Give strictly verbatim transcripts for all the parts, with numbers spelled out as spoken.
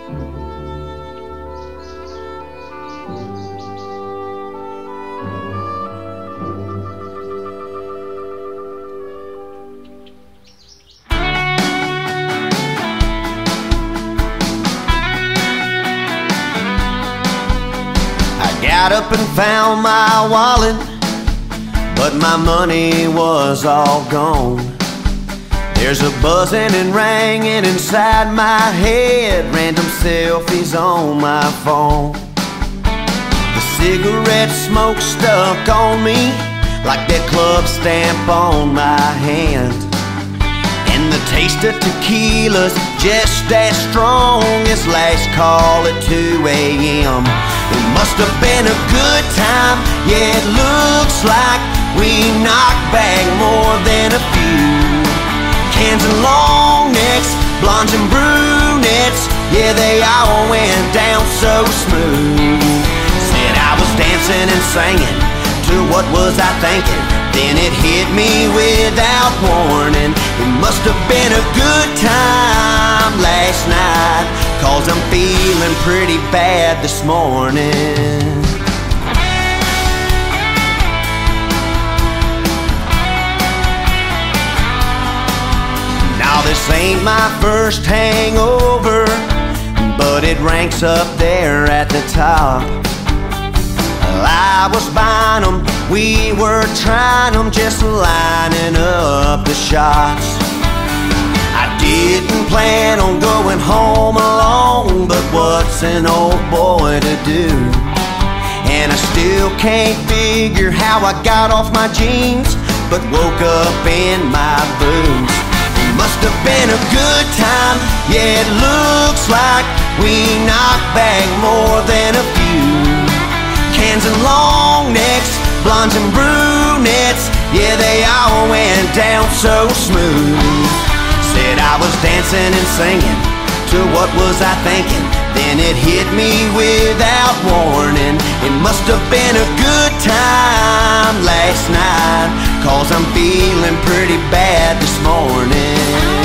Got up and found my wallet, but my money was all gone. There's a buzzing and ringing inside my head, random selfies on my phone. The cigarette smoke stuck on me like that club stamp on my hand, and the taste of tequila's just as strong as last call at two A M It must have been a good time, yeah, it looks like we knocked back more than a few cans and long necks, blondes and brunettes, yeah, they all went down so smooth. Said I was dancing and singing to what was I thinking, then it hit me without warning. It must have been a good time last night, 'cause I'm feeling pretty bad this morning. Now this ain't my first hangover, but it ranks up there at the top. I was buying them, we were trying them, just lining up the shots. I didn't plan on going home alone, but what's an old boy to do? And I still can't figure how I got off my jeans, but woke up in my boots. It must have been a good time, yeah, it looks like we knocked back more than a few cans and long necks, blondes and brunettes, yeah, they all went down so smooth. Said I was dancing and singing to what was I thinking, then it hit me without warning. It must have been a good time last night, 'cause I'm feeling pretty bad this morning.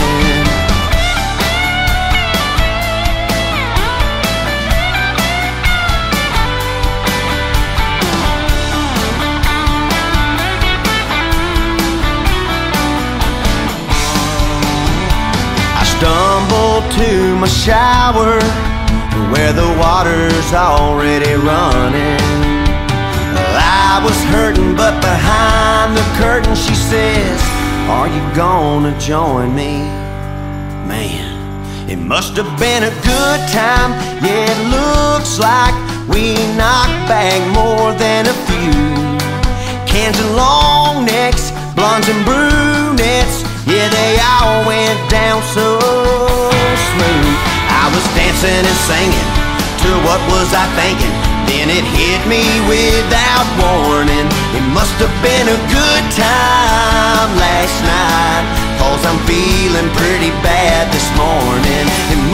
Stumbled to my shower where the water's already running. I was hurting, but behind the curtain she says, "Are you gonna join me?" Man, it must have been a good time, yeah, it looks like we knocked back more than a few cans and long necks, blondes and brunettes, yeah, they all went down so smooth. I was dancing and singing to what was I thinking, then it hit me without warning. It must have been a good time last night, 'cause I'm feeling pretty bad this morning. It